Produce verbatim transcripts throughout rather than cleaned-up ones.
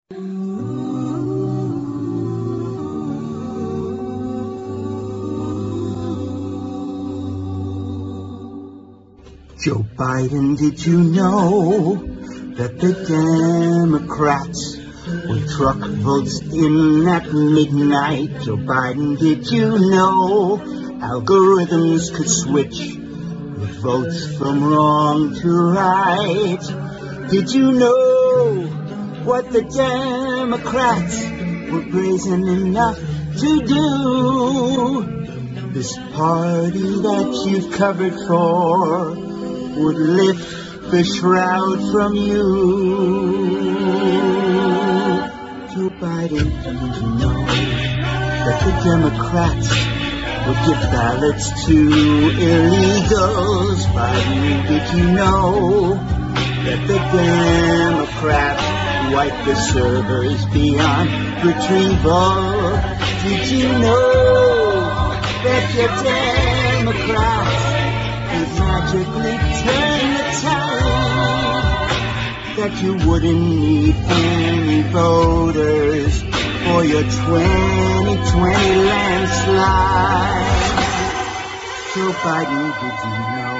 Joe Biden, did you know that the Democrats will truck votes in at midnight? Joe Biden, did you know algorithms could switch the votes from wrong to right? Did you know what the Democrats were brazen enough to do? This party that you've covered for would lift the shroud from you. Joe Biden, did you know that the Democrats would give ballots to illegals? Biden, did you know that the Democrats wipe the servers beyond retrieval? Did you know that your Democrats would magically turn the tide, that you wouldn't need any voters for your twenty twenty landslide? Joe Biden, did you know?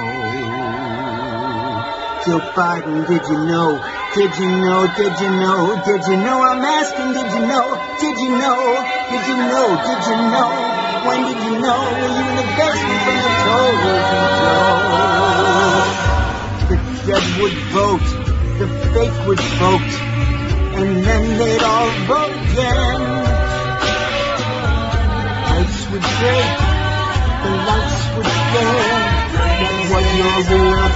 Joe Biden, did you know? Did you know? Did you know? Did you know? I'm asking, did you know? Did you know? Did you know? Did you know? When did you know? Were you in the basement from the toll? The dead would vote, the fake would vote, and then they'd all vote again. Ice would break, the lights would flare. That was your real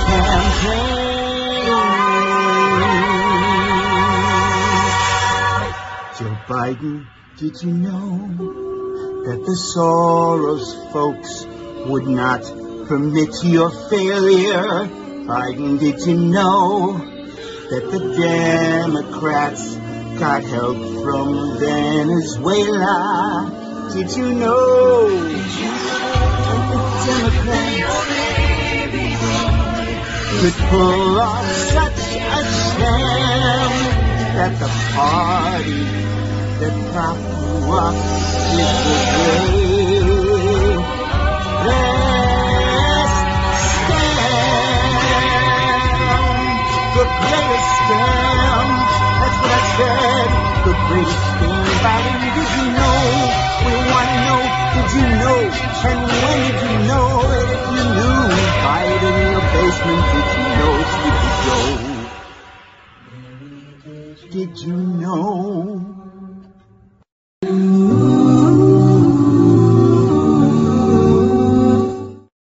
campaign. Joe Biden, did you know that the Soros folks would not permit your failure? Biden, did you know that the Democrats got help from Venezuela? Did you know that the Democrats could pull off such a sham, that the party that propped you up is the greatest scam, the greatest scam. That's what I said, the greatest scam. Biden, did you know? We want to know, did you know? And when did you know? And if you knew, hide in your basement, did you know? Did you know? Did you know?